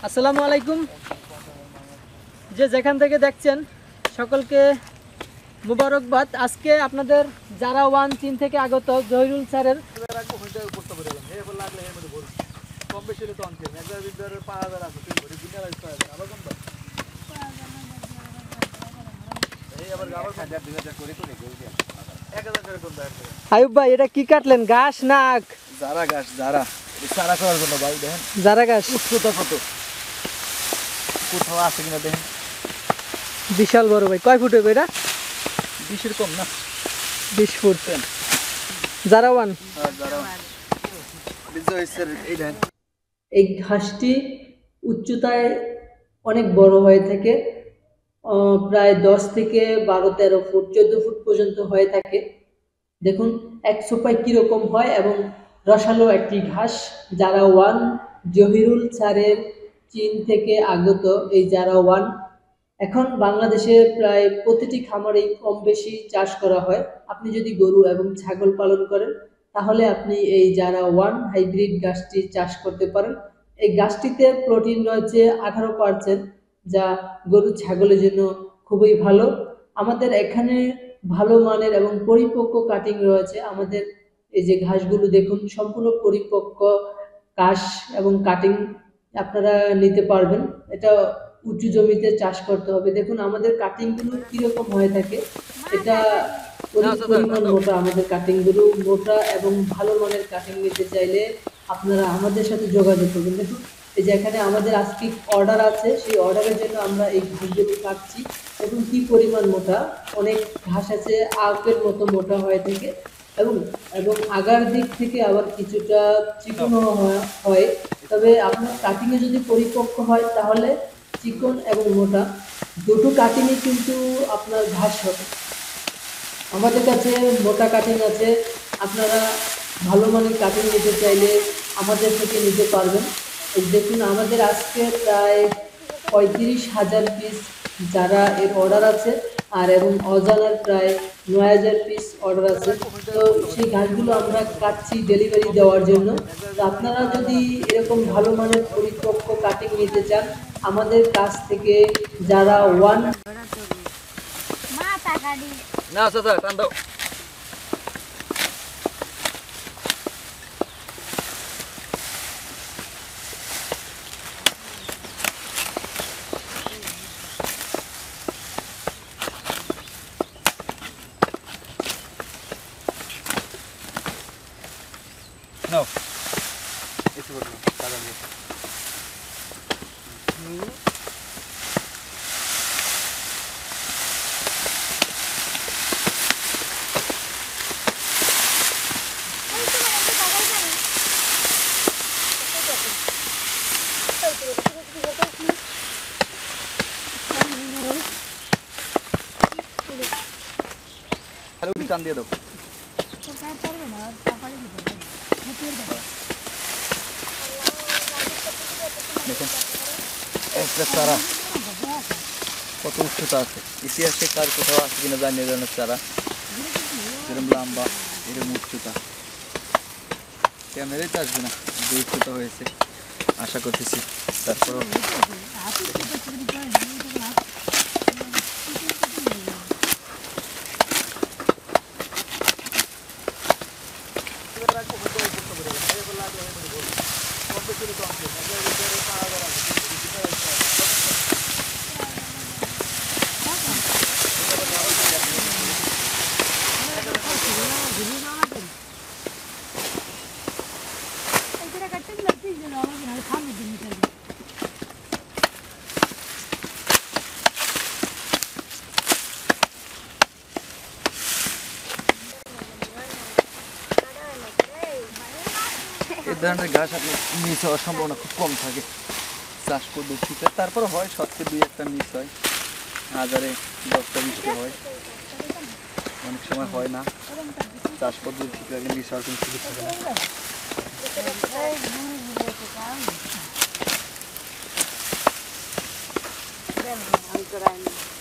আসসালামু আলাইকুম। যে যেখান থেকে দেখছেন সকলকে মুবারকবাদ। আজকে আপনাদের যারা 1 টিম থেকে আগত জহিরুল স্যারের আয়ুব ভাই, এটা কি কাটলেন? ঘাস না আখ? জারা ঘাস, জারা চারা করার জন্য ভাই। দেখেন জারা ঘাস, উচ্চতা কত, কোথাও আছে কিনা দেখেন। বিশাল বড় ভাই। কয় ফুট হবে এটা? 20-এর কম না, 20 ফুট। জারা 1। এই ঘাসটি উচ্চতায় অনেক বড় হয়ে থাকে, প্রায় 10 থেকে 12-13 ফুট 14 ফুট পর্যন্ত হয়ে থাকে। দেখুন এক সোপায় কিরকম হয় এবং রসালো একটি ঘাস। জারা 1 জহিরুল স্যারের চীন থেকে আগত এই জারা 1 এখন বাংলাদেশে প্রায় প্রতিটি খামারেই কম বেশি চাষ করা হয়। আপনি যদি গরু এবং ছাগল পালন করেন তাহলে আপনি এই জারা 1 হাইব্রিড গাছটি চাষ করতে পারেন। এই গাছটিতে প্রোটিন রয়েছে 18%, যা গরু ছাগলের জন্য খুবই ভালো। আমাদের এখানে ভালো মানের এবং পরিপক্ক কাটিং রয়েছে। আমাদের এই যে ঘাসগুলো দেখুন, সম্পূর্ণ পরিপক্ক ঘাস এবং কাটিং আপনারা নিতে পারবেন। এটা উঁচু জমিতে চাষ করতে হবে। দেখুন আমাদের কাটিংগুলো কিরকম হয়ে থাকে, এটা পরিমাণ মোটা। আমাদের কাটিংগুলো মোটা এবং ভালো মানের কাটিং নিতে চাইলে আপনারা আমাদের সাথে যোগাযোগ করবেন। দেখুন এই যে এখানে আমাদের আজকে অর্ডার আছে, সেই অর্ডারের জন্য আমরা এই ঘাসগুলো কাটছি। এবং কি পরিমাণ মোটা, অনেক ঘাস আছে আখের মতো মোটা হয়ে থাকে এবং এবং আগার দিক থেকে আবার কিছুটা চিকন হয়। তবে আপনার কাটিংয়ে যদি পরিপক্ক হয় তাহলে চিকন এবং মোটা দুটো কাটিংয়ে কিন্তু আপনার ঘাস হবে। আমাদের কাছে মোটা কাটিং আছে, আপনারা ভালো মানের কাটিং নিতে চাইলে আমাদের থেকে নিতে পারবেন। দেখুন আমাদের আজকে প্রায় 35,000 পিস যারা এর অর্ডার আছে, আর এবং অজানার প্রায় 9,000 পিস অর্ডার আছে। তো সেই ঘাসগুলো আমরা কাটছি ডেলিভারি দেওয়ার জন্য। তো আপনারা যদি এরকম ভালো মানের পরিপক্ক কাটিং নিতে চান আমাদের কাছ থেকে যারা 1 না চাচা টান দাও। নাও একটু বলো দাদা নিয়ে হ্যালো কি টান দিয়ে দাও। দেখুন একটা চারা কত উচ্চতা আছে, ইতিহাসে কার কোথাও আছে কিনা জানিয়ে ধরনের চারা এরকম লম্বা, এরকম উচ্চতা ক্যামেরায় তো আসবে না, যে উচ্চতা হয়েছে আশা করতেছি। তারপরও এই ধরনের ঘাস আপনার মিস হওয়ার সম্ভাবনা খুব কম থাকে চাষ পদ্ধতিতে। তারপর হয় শতকে 2-1টা মিস হয়, 1000-এ 10টা 20টা হয়, অনেক সময় হয় না। চাষ পদ্ধতিতে মিস হওয়ার কোনো সুযোগ থাকে না।